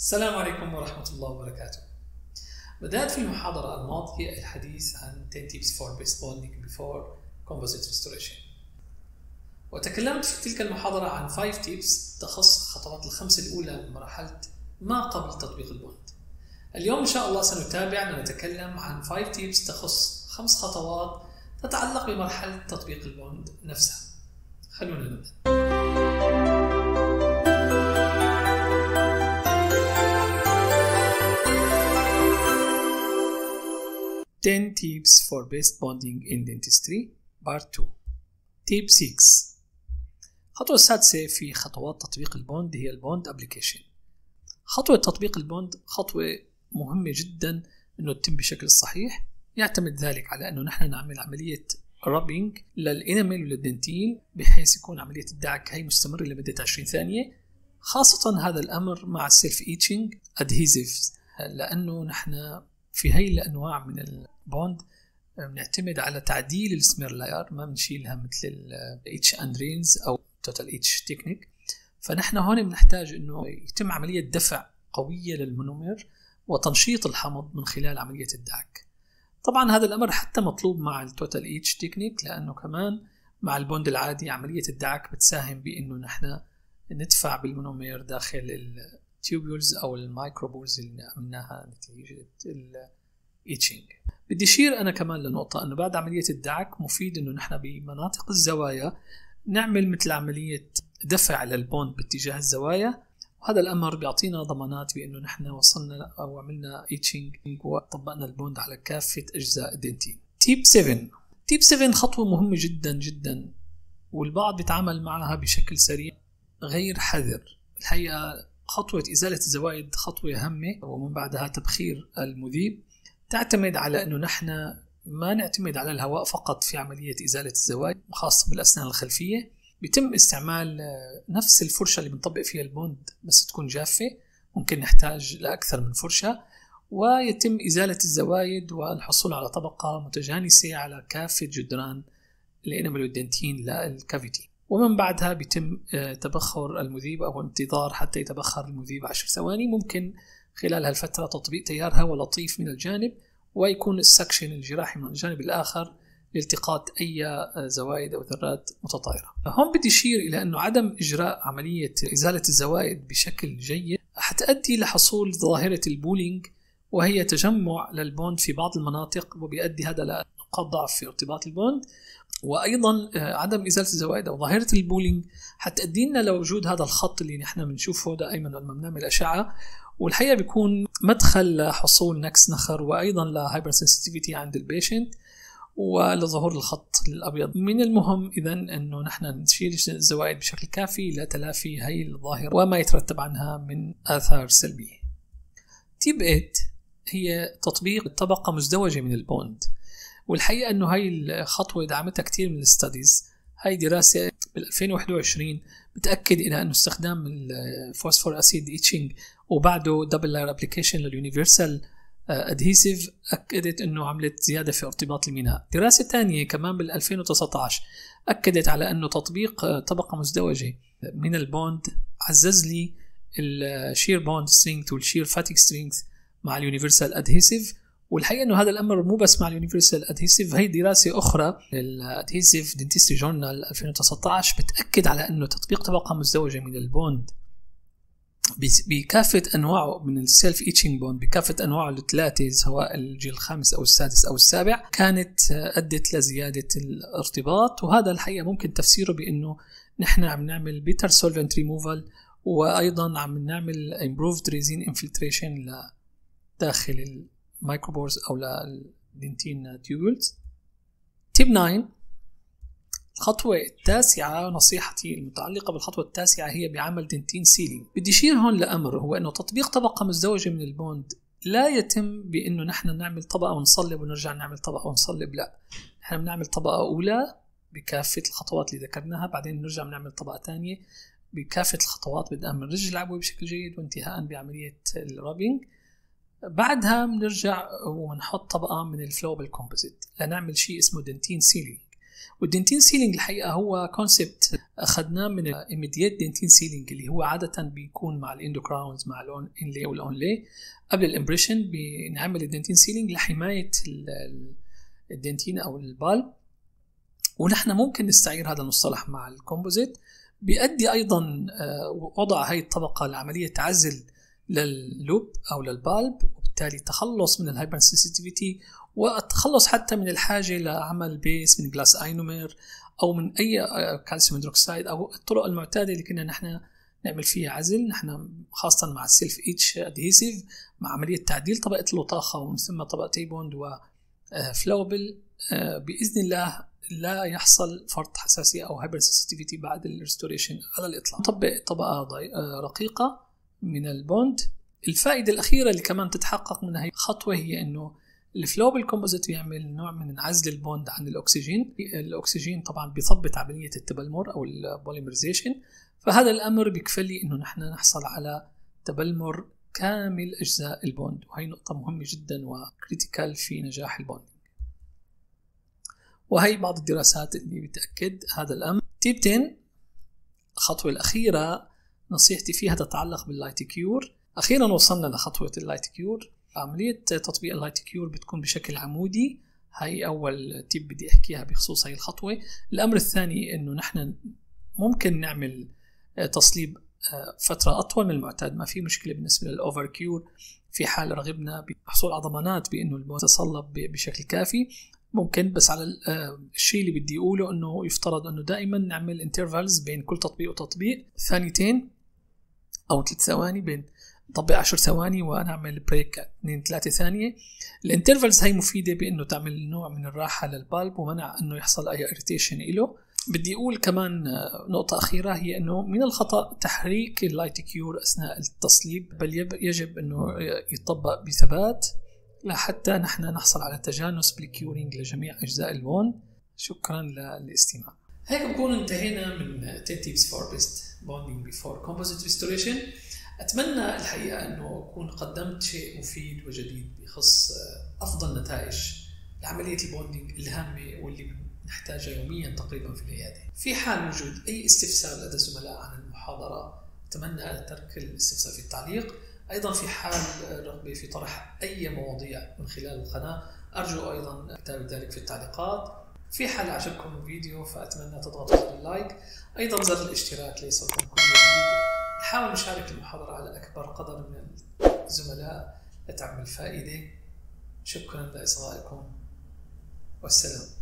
السلام عليكم ورحمة الله وبركاته. بدأت في المحاضرة الماضية الحديث عن 10 tips for best bonding before composite restoration، وتكلمت في تلك المحاضرة عن 5 tips تخص الخطوات الخمسة الأولى من مرحلة ما قبل تطبيق البوند. اليوم إن شاء الله سنتابع ونتكلم عن 5 tips تخص 5 خطوات تتعلق بمرحلة تطبيق البوند نفسها. خلونا نبدأ. 10 tips for best bonding in dentistry part 2. tip 6. الخطوة السادسة في خطوات تطبيق البوند هي البوند ابليكيشن. خطوة تطبيق البوند خطوة مهمة جدا انه تتم بشكل صحيح. يعتمد ذلك على انه نحن نعمل عملية رابينج للانامل وللدنتين بحيث يكون عملية الدعك هي مستمرة لمدة 20 ثانية، خاصة هذا الامر مع السيلف ايتشنج ادهيزيفز، لانه نحن في هاي الأنواع من البوند بنعتمد على تعديل السمير لاير، ما بنشيلها مثل الاتش اند رينز أو توتال اتش تكنيك. فنحن هون بنحتاج إنه يتم عملية دفع قوية للمونومير وتنشيط الحمض من خلال عملية الدعك. طبعا هذا الأمر حتى مطلوب مع التوتال اتش تكنيك، لأنه كمان مع البوند العادي عملية الدعك بتساهم بإنه نحن ندفع بالمونومير داخل التيوبولز أو المايكروبولز اللي عملناها نتيجة الإيتشنج. بدي أشير أنا كمان لنقطة أنه بعد عملية الدعك مفيد أنه نحن بمناطق الزوايا نعمل مثل عملية دفع للبوند باتجاه الزوايا، وهذا الأمر بيعطينا ضمانات بأنه نحن وصلنا أو عملنا إيتشنج وطبقنا البوند على كافة أجزاء الدنتين. تيب 7. تيب 7 خطوة مهمة جدا جدا، والبعض بيتعامل معها بشكل سريع غير حذر. الحقيقة خطوة إزالة الزوائد خطوة هامة، ومن بعدها تبخير المذيب. تعتمد على أنه نحن ما نعتمد على الهواء فقط في عملية إزالة الزوائد، خاصة بالأسنان الخلفية. بيتم استعمال نفس الفرشة اللي بنطبق فيها البوند بس تكون جافة، ممكن نحتاج لأكثر من فرشة، ويتم إزالة الزوائد والحصول على طبقة متجانسة على كافة جدران الانامل والدنتين للكافيتي. ومن بعدها بيتم تبخر المذيب أو انتظار حتى يتبخر المذيب 10 ثواني. ممكن خلال هالفترة تطبيق تيار هواء لطيف من الجانب، ويكون السكشن الجراحي من الجانب الآخر لالتقاط أي زوائد أو ذرات متطايرة. هون بدي أشير إلى أنه عدم إجراء عملية إزالة الزوائد بشكل جيد حتؤدي لحصول ظاهرة البولينج، وهي تجمع للبوند في بعض المناطق، وبيؤدي هذا لنقاط ضعف في ارتباط البوند. وأيضا عدم إزالة الزوائد أو ظاهرة البولينج حتؤدي لنا لوجود هذا الخط اللي نحن بنشوفه دائما لما بنعمل الأشعة، والحقيقة بيكون مدخل لحصول نكس نخر وأيضا لهايبر سنسيتيفيتي عند البيشنت ولظهور الخط الأبيض. من المهم إذن أنه نحن نشيل الزوائد بشكل كافي لتلافي هاي الظاهرة وما يترتب عنها من آثار سلبية. تيب 8 هي تطبيق طبقة مزدوجة من البوند، والحقيقة أنه هاي الخطوة دعمتها كتير من الستاديز. هاي دراسة بال 2021 بتأكد إلى أنه استخدام الفوسفور أسيد إيتشنج وبعده دبل لاير أبليكيشن لليونيفرسال أدهيسيف أكدت أنه عملت زيادة في ارتباط الميناء. دراسة تانية كمان بال 2019 أكدت على أنه تطبيق طبقة مزدوجة من البوند عزز لي الشير بوند سترينث والشير فاتيك سترينث مع اليونيفرسال أدهيسيف. والحقيقة أنه هذا الأمر مو بس مع اليونيفرسال أدهيسيف، هي دراسة أخرى الأدهيسيف دنتستري جورنال 2019 بتأكد على أنه تطبيق طبقة مزدوجة من البوند بكافة أنواعه من السيلف إيتشنج بوند بكافة أنواعه الثلاثة، سواء الجيل الخامس أو السادس أو السابع، كانت أدت لزيادة الارتباط. وهذا الحقيقة ممكن تفسيره بأنه نحن عم نعمل بيتر سولفنت ريموفال، وأيضا عم نعمل improved resin infiltration داخل المايكروبورز أو للدنتين تيوبولز. تيب 9. الخطوة التاسعة، نصيحتي المتعلقة بالخطوة التاسعة هي بعمل دنتين سيلينج. بدي أشير هون لأمر، هو أنه تطبيق طبقة مزدوجة من البوند لا يتم بأنه نحن نعمل طبقة ونصلب ونرجع نعمل طبقة ونصلب، لا، نحن بنعمل طبقة أولى بكافة الخطوات اللي ذكرناها، بعدين نرجع نعمل طبقة تانية بكافة الخطوات، بدءا من رج العبوة بشكل جيد وانتهاء بعملية الرابينج. بعدها بنرجع ونحط طبقة من الفلوبل كومبوزيت لنعمل شيء اسمه دنتين سيلينج. والدنتين سيلينج الحقيقة هو كونسبت أخذناه من immediate دنتين سيلينج اللي هو عادة بيكون مع الاندوكراونز مع الانلي والاونلي. قبل الامبريشن بنعمل الدنتين سيلينج لحماية الدنتين أو البالب، ونحن ممكن نستعير هذا المصطلح مع الكومبوزيت. بيؤدي أيضا وضع هاي الطبقة لعملية عزل لللوب أو للبالب، وبالتالي تخلص من الهايبر سنسيتيفيتي والتخلص حتى من الحاجة لعمل بيس من جلاس اينومير أو من أي كالسيوم هيدروكسيد أو الطرق المعتادة اللي كنا نحن نعمل فيها عزل، نحن خاصة مع السيلف إيتش أدهيسيف مع عملية تعديل طبقة اللطاخة ومن ثم طبقة بوند وفلوبل. بإذن الله لا يحصل فرط حساسية أو هايبر سنسيتيفيتي بعد الريستوريشن على الإطلاق. نطبق طبقة رقيقة من البوند. الفائدة الأخيرة اللي كمان تتحقق من هاي الخطوة هي إنه الفلوبل كومبوزيت بيعمل نوع من عزل البوند عن الأكسجين. الأكسجين طبعا بيثبط عملية التبلمر أو البوليمريزيشن، فهذا الأمر بيكفلي إنه نحن نحصل على تبلمر كامل أجزاء البوند، وهي نقطة مهمة جدا وكريتيكال في نجاح البوند. وهي بعض الدراسات اللي بتأكد هذا الأمر. تيب 10 الخطوة الأخيرة نصيحتي فيها تتعلق باللايت كيور. أخيرا وصلنا لخطوة اللايت كيور. عملية تطبيق اللايت كيور بتكون بشكل عمودي، هاي أول تيب بدي أحكيها بخصوص هاي الخطوة. الأمر الثاني إنه نحن ممكن نعمل تصليب فترة أطول من المعتاد، ما في مشكلة بالنسبة للأوفر كيور. في حال رغبنا بحصول على ضمانات بأنه البوند يتصلب بشكل كافي ممكن، بس على الشيء اللي بدي أقوله أنه يفترض أنه دائما نعمل انترفالز بين كل تطبيق وتطبيق، ثانيتين أو 3 ثواني، بين طبق 10 ثواني ونعمل بريك 2-3 ثانية. الانترفالز هي مفيدة بأنه تعمل نوع من الراحة للبالب ومنع أنه يحصل أي إريتيشن إله. بدي أقول كمان نقطة أخيرة، هي أنه من الخطأ تحريك اللايت كيور أثناء التصليب، بل يجب أنه يطبق بثبات لحتى نحن نحصل على تجانس بالكيورينج لجميع أجزاء البوند. شكرا للاستماع. هيك بكون انتهينا من 10 tips for best bonding before composite restoration. أتمنى الحقيقة أنه أكون قدمت شيء مفيد وجديد بخص أفضل نتائج لعملية البوندينج الهامة واللي نحتاجها يوميا تقريبا في العيادة. في حال وجود أي استفسار لدى الزملاء عن المحاضرة أتمنى ترك الاستفسار في التعليق. أيضا في حال رغبة في طرح أي مواضيع من خلال القناة أرجو أيضا كتابة ذلك في التعليقات. في حال عجبكم الفيديو فأتمنى تضغطوا على اللايك، أيضا زر الاشتراك ليصلكم كل جديد. نحاول نشارك المحاضرة على أكبر قدر من الزملاء لتعمل فائدة. شكرا لإصغائكم والسلام.